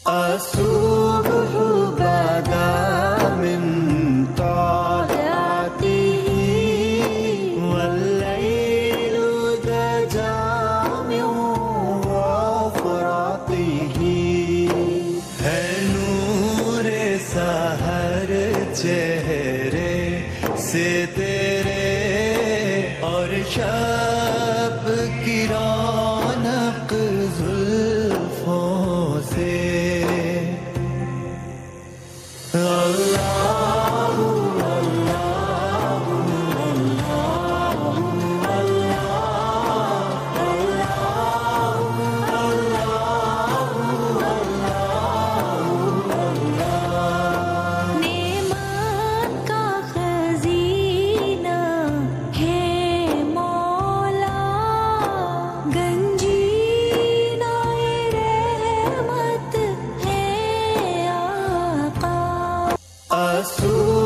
الصبح بدا من طلعته والليل دجى من وفرته ہے نور سحر چہرے سے تیرے اور شب کی رونق زلفوں سے الصبح